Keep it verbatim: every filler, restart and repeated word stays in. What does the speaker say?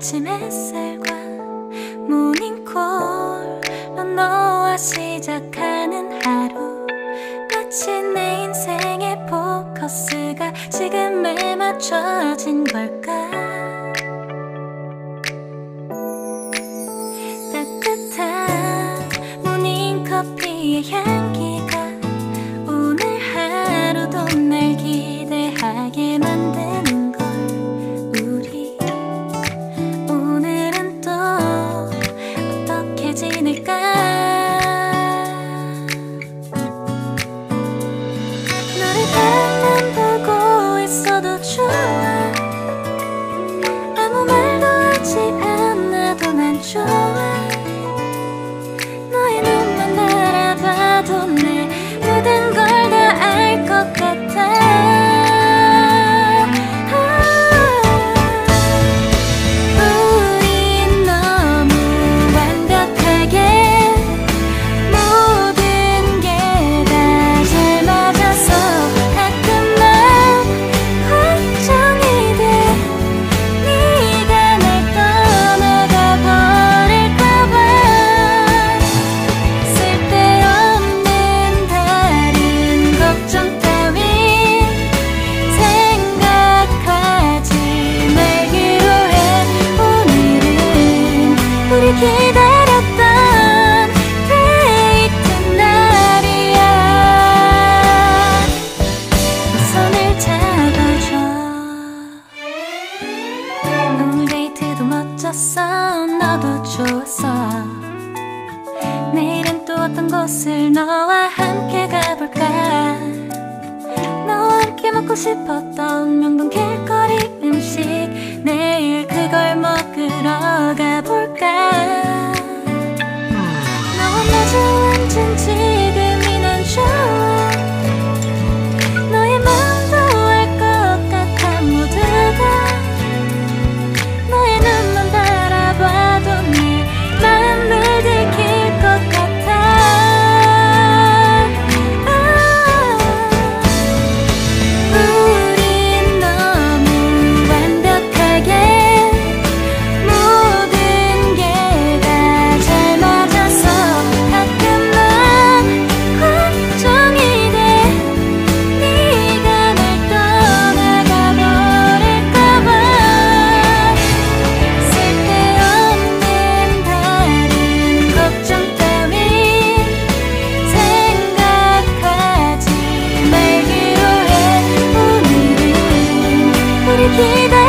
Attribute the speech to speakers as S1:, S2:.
S1: 아침 햇살과 모닝콜로 너와 시작하는 하루, 마치 내 인생의 포커스가 지금에 맞춰진 걸까. 따뜻한 모닝커피의 향기가 오늘 하루도 날 기대하게 만드는 걸. 우리 오늘은 또 어떻게 지낼까. 너를 가만 보고 있어도 좋아. 아무 말도 하지 않아도 난 좋아. 너의 눈만 바라봐도 내 모든 걸 다 알 것 같아. 우린 너무 완벽하게 모든 게 다 잘 맞아서 가끔만 걱정이 돼. 네가 날 떠나가 버릴까봐. 쓸데없는 다른 걱정 따윈 생각하지 말기로 해. 오늘은 우리 기다렸던 데이트 날이야. 손을 잡아줘. 오늘 데이트도 멋졌어. 너도 좋았어. 내일은 또 어떤 곳을 너와 함께 가볼까. 너와 함께 먹고 싶었던 명동 길거리 음식, 내일 그걸 먹으러 가볼까. 너와 마주 앉은 지금이 난 좋아. 너의 마음도 알 것 같아. 모두가 너의 눈만 바라봐도 내 마음을 들킬 것 같아. 아, 우린 너무 완벽하게 모든 게 다 잘 맞아서 가끔만 걱정이 돼. 네가 날 떠나가 버릴까봐. 쓸데없는 다른 걱정 따윈 생각하지 말기로 해. 오늘은 우리 기다렸던